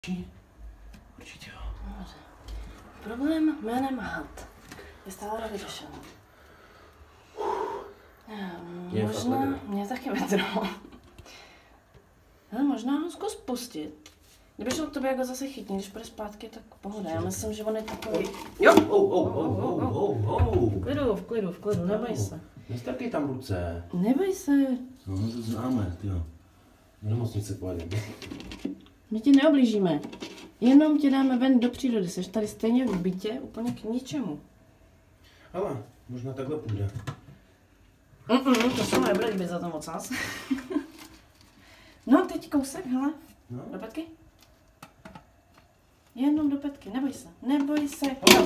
Určitě jo. Dobře. Problém jménem had je stále nevyřešen. Možná, mě taky vedro. Ale možná ho zkus pustit. Kdyby šel k tobě jako zase chytný, když půjde zpátky, tak pohoda. Já myslím, že on je takový... Jo! V klidu, neboj se. Nestrkej tam ruce. Neboj se. No, to známe, tyjo. Do nemocnice pojedeme. My ti neoblížíme. Jenom tě dáme ven do přírody. Jsi tady stejně v bytě, úplně k ničemu. Ale možná takhle půjde. To se nebude líbit za to ocas. No, teď kousek, hele. No. Do petky. Jenom do petky, neboj se. Neboj se.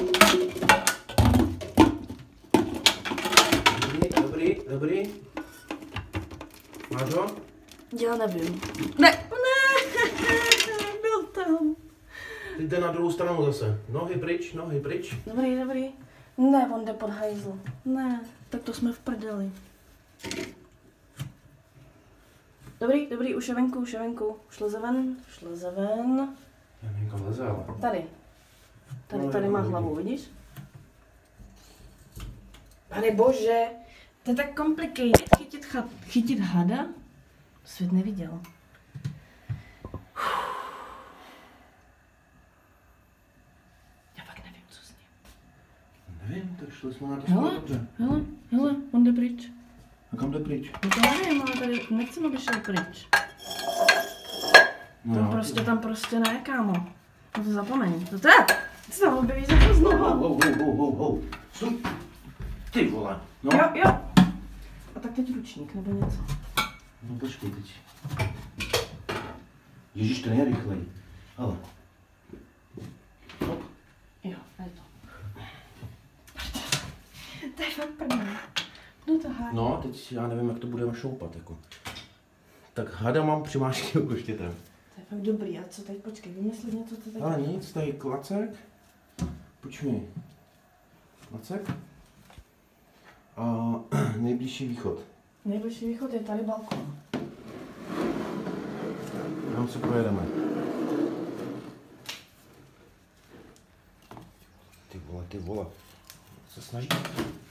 Dobrý. Máš ho? Já nevím. Ne, byl tam. Teď jde na druhou stranu zase. Nohy pryč. Dobrý. Ne, on jde pod hajzl. Ne, tak to jsme v prdeli. Dobrý, už je venku. Šleze ven. Já nevím, kam leze, ale... Tady má hlavu, vidíš? Pane bože, to je tak complicated chytit hada? Svět neviděl. Já fakt nevím, co s ním. Nevím, tak šli jsme na to skoro dobře. Hele, on jde pryč. A kam jde pryč? No to nevím, ale tady nechcem, aby šel pryč. No, Tam prostě ne, kámo. No to zapomeň. To je! Ty se tam objeví zase znovu. Stůj. Ty vole. No. Jo. A tak teď ručník, nebo něco. No počkej teď. Ježíš, to je rychlej. Hele. Hop. Jo, je to. To je fakt prdel. No to háj. No, teď já nevím, jak to budeme šoupat, jako. Tak hada mám přimášky koštětem. To je fakt dobrý, a co teď? Počkej, vymyslit něco, co teď... Ale nic, tady klacek. Počkej. Klacek. A nejbližší východ. Nejbližší východ je tady balkon. Tam se projedeme. Ty vole. Se snaží.